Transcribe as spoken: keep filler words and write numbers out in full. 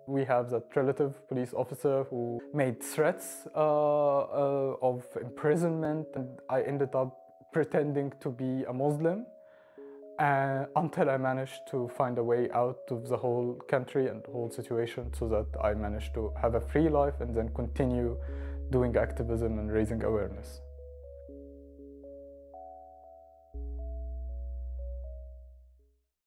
We have that relative police officer who made threats uh, uh, of imprisonment, and I ended up pretending to be a Muslim uh, until I managed to find a way out of the whole country and the whole situation, so that I managed to have a free life and then continue doing activism and raising awareness.